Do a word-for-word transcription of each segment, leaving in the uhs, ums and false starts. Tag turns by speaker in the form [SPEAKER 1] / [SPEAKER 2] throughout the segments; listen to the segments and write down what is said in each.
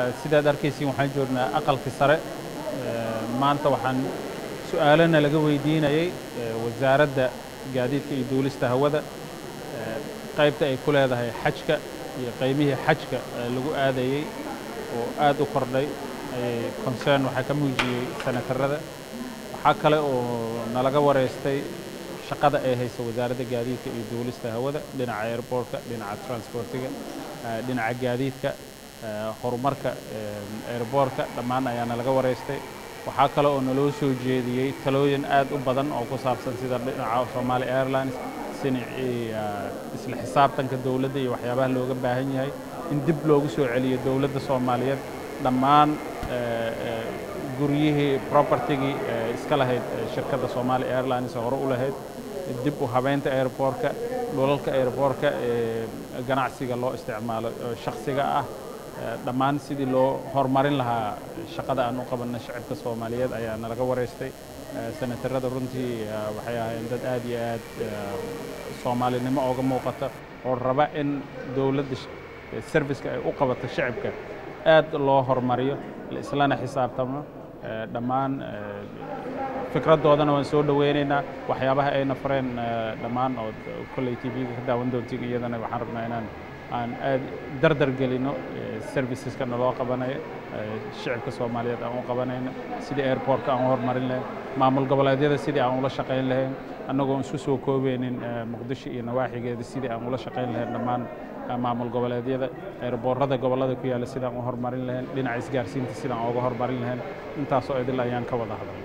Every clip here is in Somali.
[SPEAKER 1] sidaad arkaysiin waxaan joognaa aqalka sare maanta waxaan su'aalana laga weydiinayay wasaaradda gaadiidka iyo duulista hawada qaybta ay ku leedahay xajka iyo qiimihii xajka lagu aadayay oo aad u kordhay concern waxaa ka muujiyey senatarada waxaa kale oo nalaga wareystay shaqada ay hayso wasaaradda gaadiidka iyo duulista hawada dhinaca airportka dhinaca transportiga dhinaca gaadiidka horumarka airportka dhammaan ayaana laga wareystay waxaa kale oo naloo soo jeediyey talooyin aad u badan oo ku saabsan sida dhinaca Somali Airlines sinii isla xisaabtanka dawladda iyo waxyaabaha looga baahan yahay in dib loogu soo celiyo dawladda Soomaaliyeed dhammaan guryihii property-gii iska lahayd shirkadda Somali Airlines hore u lahayd dib u habeynta airportka dhulalka airportka ganacsiga loo isticmaalo shakhsiga ah dhammaan sidii loo horumarin lahaa shaqada aan u qabanay shacabka Soomaaliyeed ayaa nalaga wareystay senatarada runtii waxay ahaayeen dad aad iyo aad Soomaalinimo uga muuqata oo raba in dawladda service-ka ay u qabato shacabka aad loo horumariyo islana xisaabtamo dhammaan fikradoodana waan soo dhaweynaynaa waxyaabaha ayna fareen dhammaan oo kulay T V-ga ka daawan doontiin iyadana waxaan rabnaa inaan aan aad dardar gelino serviceska naloo qabanayo shacabka Soomaaliyeed aan u qabanayno sidii airportka aan horumarin lahayn maamul goboleedyada sidii aan ula shaqeyn lahayn annagoo isku soo koobeynin Muqdisho iyo nawaaxigeeda sidii aan ula shaqeyn lahayn dhammaan maamul goboleedyada airportada gobolada ku yaala sidii aan u horumarin lahayn dhinaca isgaarsiinta sidii aan uga horumarin lahayn intaas oo idil ayaan ka wada hadalnay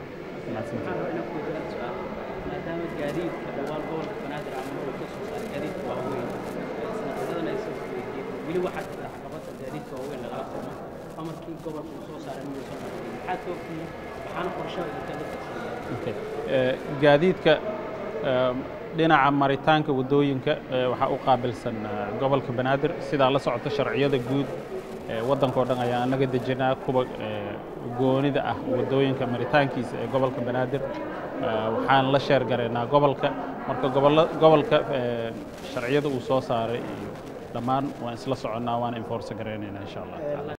[SPEAKER 2] maadaama gaadiidka dhawaan gobolka Banaadir ama uu ka soo saaray gaadiidka waaweyn sanadadana ay soo fiiriyeen wili waxaa jira caqabada gaadiidka waaweyn lagala kulmo amarkii gobolka uu soo saaray inuu soo saaray maxaa ka ogtihiin waxaana qorshaha uu ka dhigay
[SPEAKER 1] gaadiidka dhinaca maritaanka wadooyinka waxa u qaabilsan gobolka Banaadir sida la socota sharciyada guud waddanka oo dhan ayaa anaga dejinaa kuba goonida ah wadooyinka maritaankiisa ee gobolka Banaadir waxaan la sheer gareynaa gobolka marka gobolka sharciyada uu soo saaray dhammaan waan isla soconaa waan enforce gareynaynaa insha Allah